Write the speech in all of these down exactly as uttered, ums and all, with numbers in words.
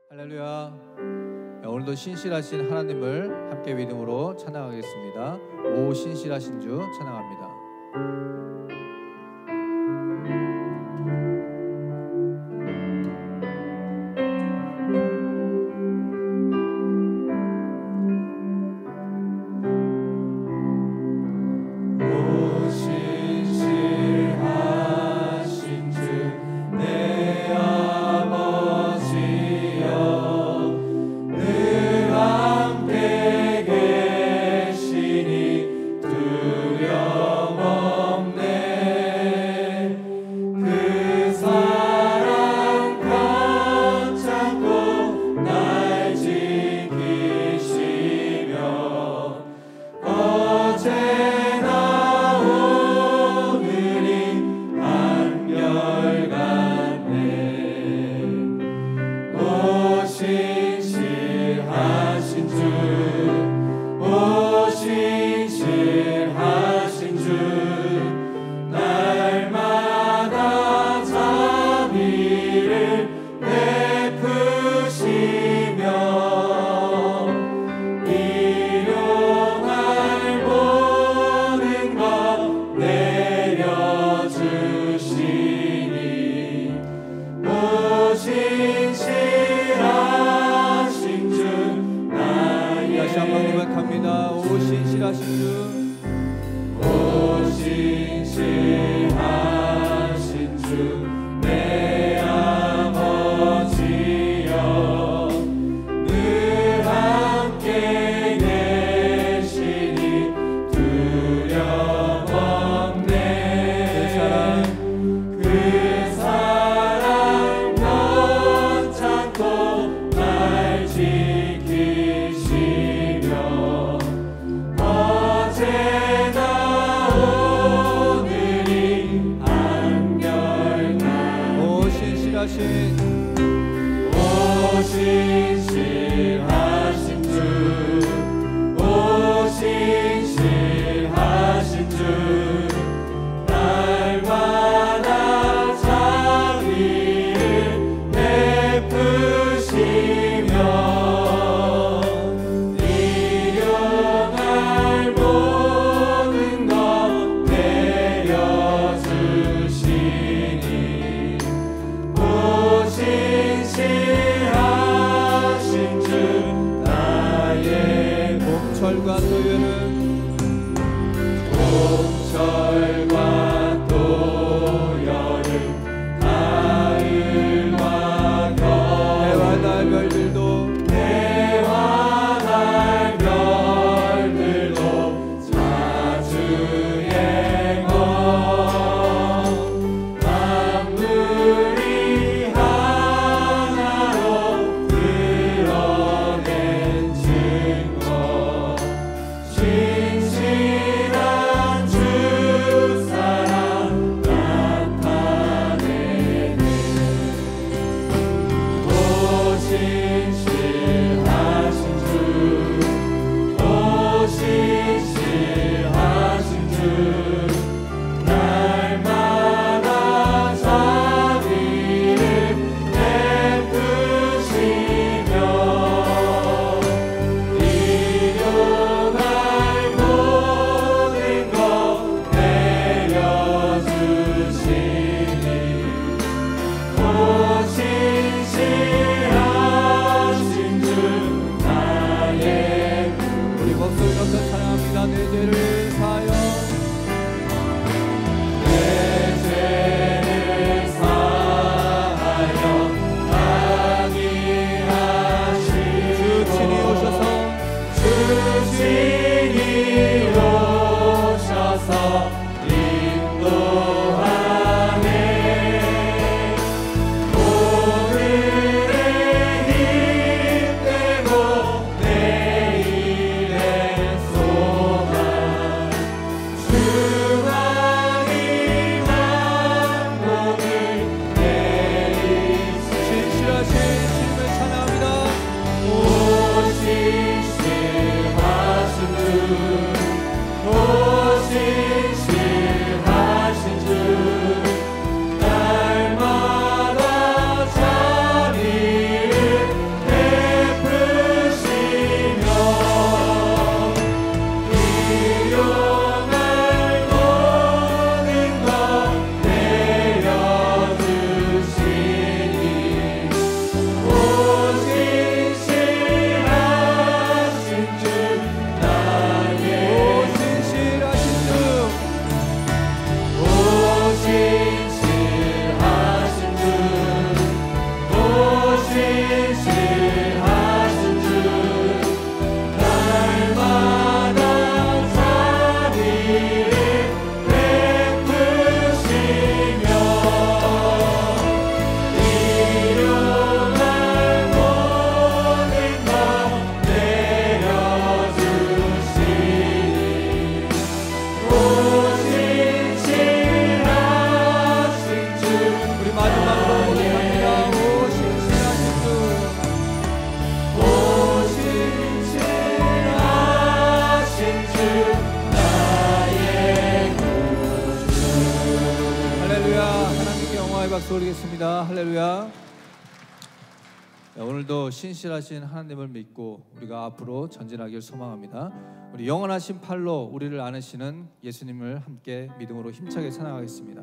할렐루야. 오늘도 신실하신 하나님을 함께 믿음으로 찬양하겠습니다. 오 신실하신 주 찬양합니다. 신실한 주 박수 올리겠습니다. 할렐루야. 오늘도 신실하신 하나님을 믿고 우리가 앞으로 전진하길 소망합니다. 우리 영원하신 팔로 우리를 안으시는 예수님을 함께 믿음으로 힘차게 찬양하겠습니다.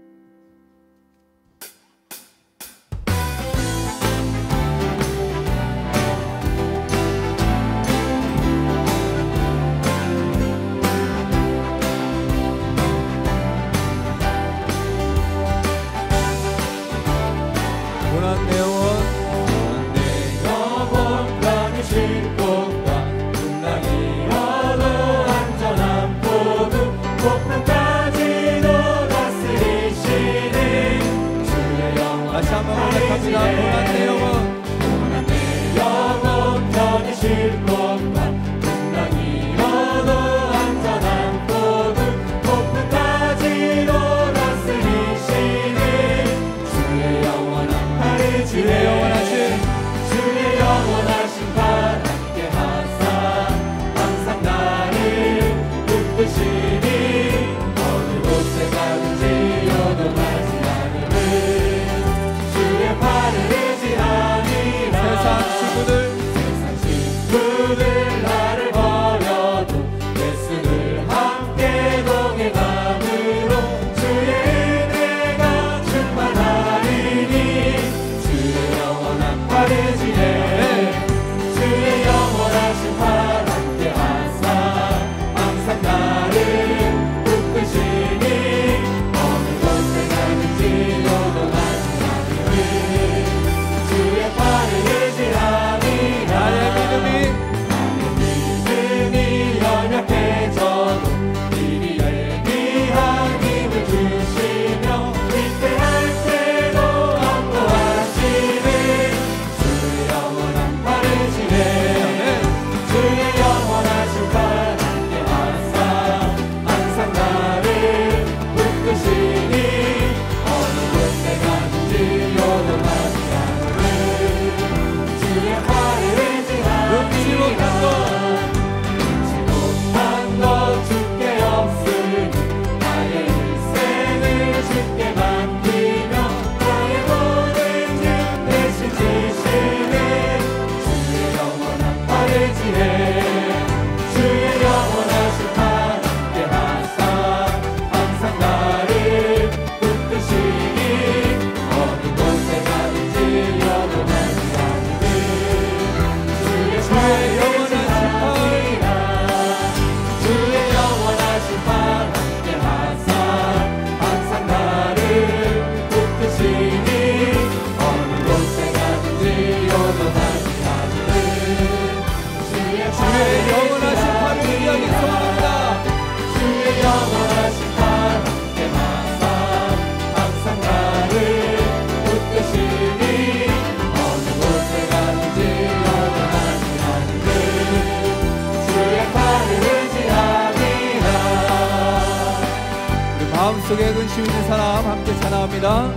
마음속에 근심 있는 사람 함께 찬양합니다.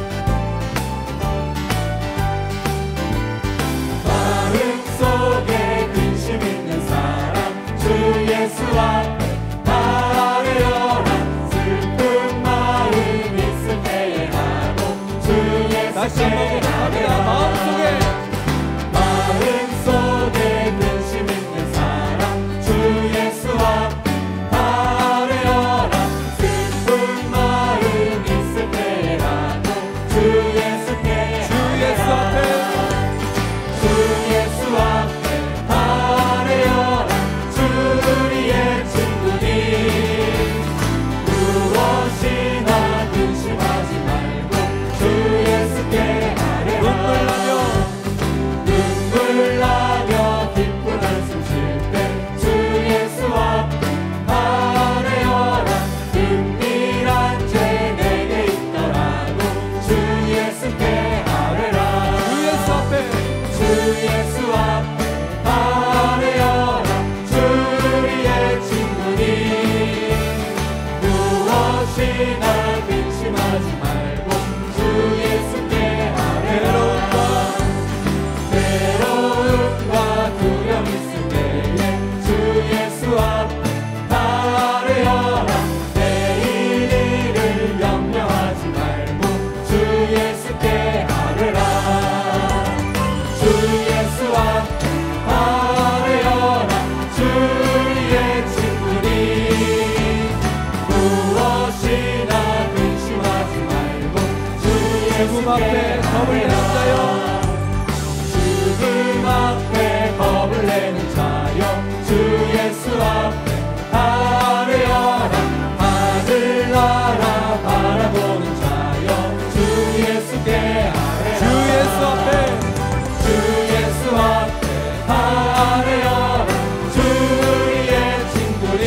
마음속에 근심 있는 사람 주 예수 앞에 바르여라. 슬픈 마음 있을 때에 하고 주 예수 다시 한번 고백합니다. 마음속에 마음속에 근심 있는 사람 주 예수 앞에 눈물 나며 예수 앞에 아뢰어라 주의 친구니 무엇이나 근심하지 말고 주 죽음 앞에 겁을 내는 자여 죽음 앞에 겁을 내는 자여 주 예수 앞에 아뢰어라 하늘나라 바라보는 자여 주 예수께 아뢰어라 주 예수 앞에 주 예수 앞에 아뢰어라 주의 친구니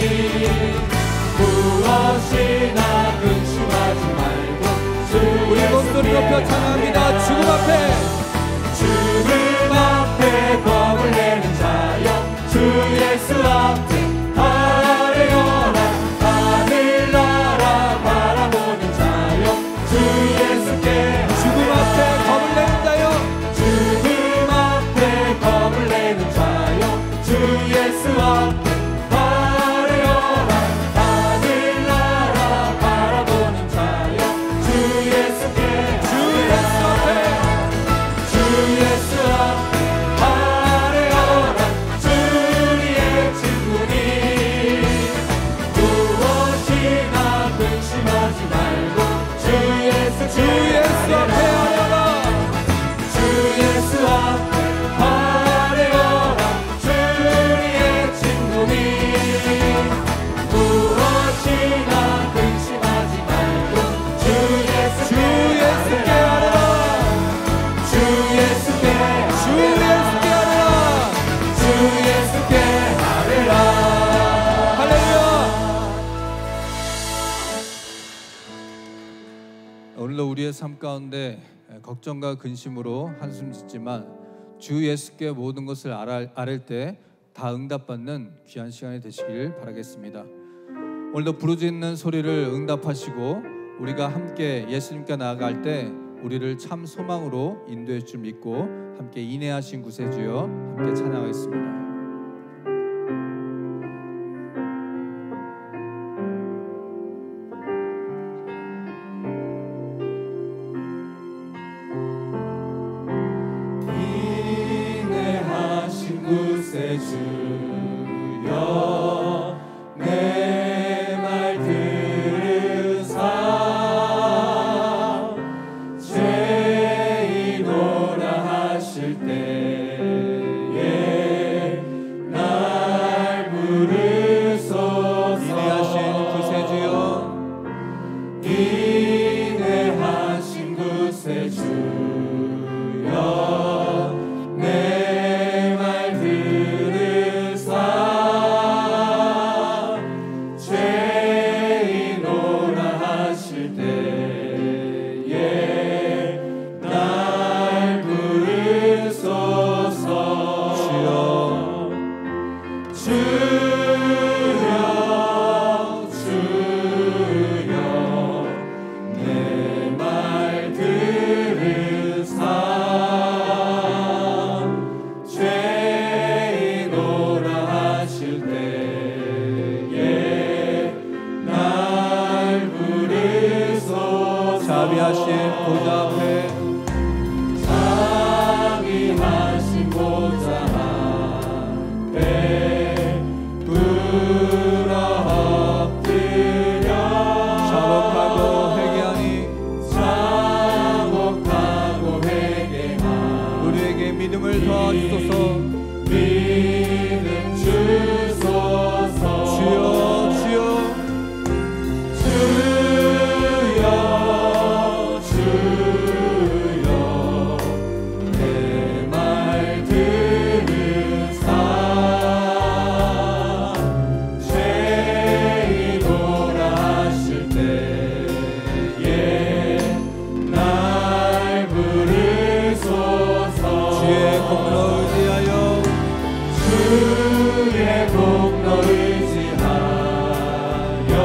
무엇이나 근심하지 말고 주 우리 목소리 높여 찬양합니다. 죽음 앞에 죽음 앞에 겁을 내는 자여 주 예수 앞에 아뢰어라 하늘나라 바라보는 자여 주 예수께 죽음 앞에 겁을 내는 자여 죽음 앞에 겁을 내는 자여 주 예수 앞에 아뢰어라 하늘나라 바라보는 자여 주 예수께 주 예수 앞에 주 예수 앞에 아뢰어라 주의 친구니 무엇이나 근심하지 말고 주 예수 주 예수 앞에 아뢰어라 주 예수 앞에 아뢰어라 주의 친구니 무엇이나 근심하지 말고 주 예수 주 예수께 아뢰라 주 예수께 주 예수께 아뢰라 주 예수께 아뢰라 할렐루야. 오늘도 우리의 삶 가운데 걱정과 근심으로 한숨 짓지만 주 예수께 모든 것을 아랄, 아랠 때 다 응답받는 귀한 시간이 되시길 바라겠습니다. 오늘도 부르짖는 소리를 응답하시고 우리가 함께 예수님께 나아갈 때 우리를 참 소망으로 인도해 줄 믿고 함께 인내하신 구세주여 함께 찬양하겠습니다. 인내하신 구세주여 내 말 들으사 죄인오라 하실 때에 날 부르소서 인내하신 구세주여 인내하신 구세주여 내 말 들으사 죄인오라 하실 때에 날 부르소서 주여 주여 주여 내 말 들으사 죄인오라 하실 때에 날 부르소서 자비하신 보좌 앞에 자비하신 보좌 앞에 불어 엎드려 자복하고 회개하니 자복하고 회개하니 우리에게 믿음을 더하소서. 믿음 주소서 주여 주여 주여 주여 내 말 들으사 죄인오라 하실 때에 날 부르소서 주의 공로 의지하여 주의 공로 의지하여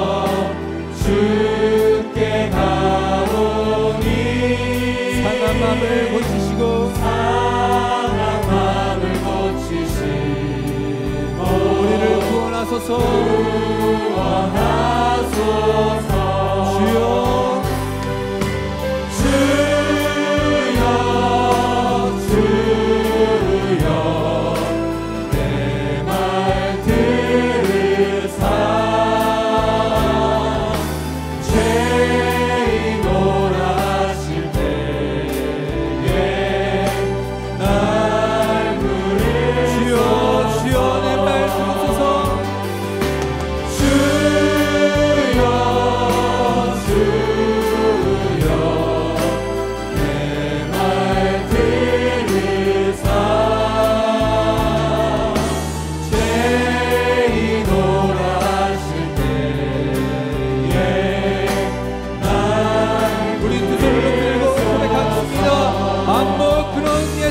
주께 가오니 상한 마음을 고치시고 상한 마음을 고치시고 우리를 구원하소서. 구원하소서 주여 주여 주여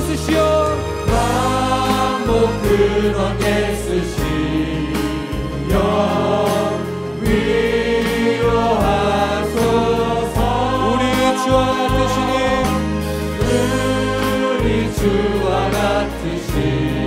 예수시여 만복 근원 예수시여 위로하소서. 우리 주와 같으시니 우리 주와 같으시니